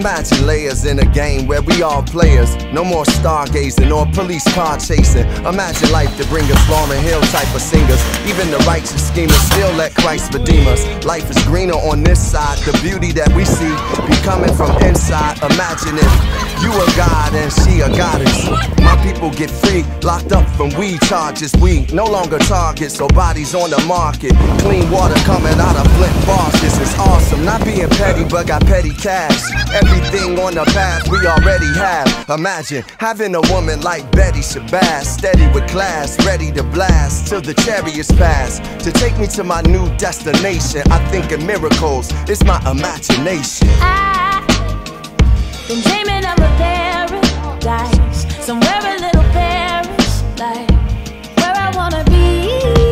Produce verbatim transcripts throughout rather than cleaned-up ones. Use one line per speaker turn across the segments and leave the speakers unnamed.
Imagine layers in a game where we all players. No more stargazing or police car chasing. Imagine life to bring us Lauryn Hill type of singers. Even the righteous schemers still let Christ redeem us. Life is greener on this side. The beauty that we see be coming from inside. Imagine if you a god and she a goddess. My people get free, locked up from weed charges. We no longer targets, so bodies on the market. Clean water coming out of Flint faucets. It's awesome, not being petty but got petty cash. Everything on the path we already have. Imagine having a woman like Betty Shabazz, steady with class, ready to blast till the chariots pass. To take me to my new destination, I think in miracles, it's my imagination.
I've been dreaming of a paradise, somewhere a little Paris, like where I wanna be.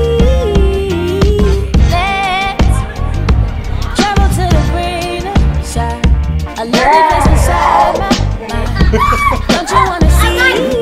Let's travel to the greener side. I love the place inside my mind. Don't you wanna see?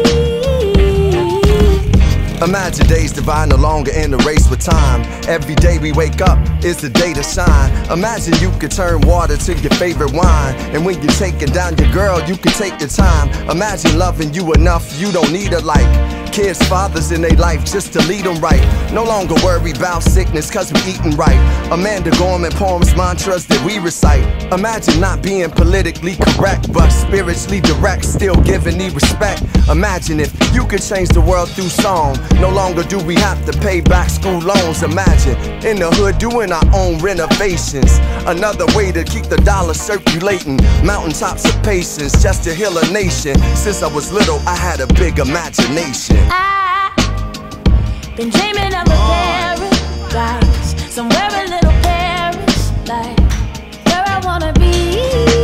Imagine days divine, no longer in the race with time. Every day we wake up is the day to shine. Imagine you could turn water to your favorite wine. And when you're taking down your girl, you can take your time. Imagine loving you enough, you don't need a like. Kids, fathers in their life just to lead them right. No longer worry about sickness cause we eating right. Amanda Gorman poems, mantras that we recite. Imagine not being politically correct but spiritually direct, still giving me respect. Imagine if you could change the world through song. No longer do we have to pay back school loans. Imagine in the hood doing our own renovations. Another way to keep the dollar circulating. Mountaintops of patience just to heal a nation. Since I was little I had a big imagination.
I've been dreaming of a paradise, somewhere a little Paris, like where I wanna be.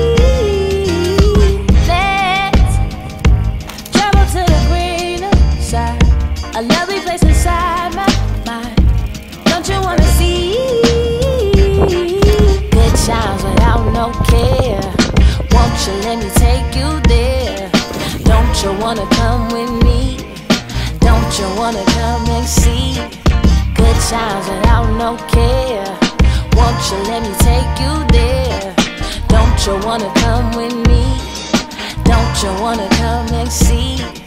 Let's travel to the greener side. A lovely place inside my mind. Don't you wanna see? Good times without no care. Won't you let me take you there? Don't you wanna come with me? Don't you wanna come and see? Good times without no care. Won't you let me take you there? Don't you wanna come with me? Don't you wanna come and see?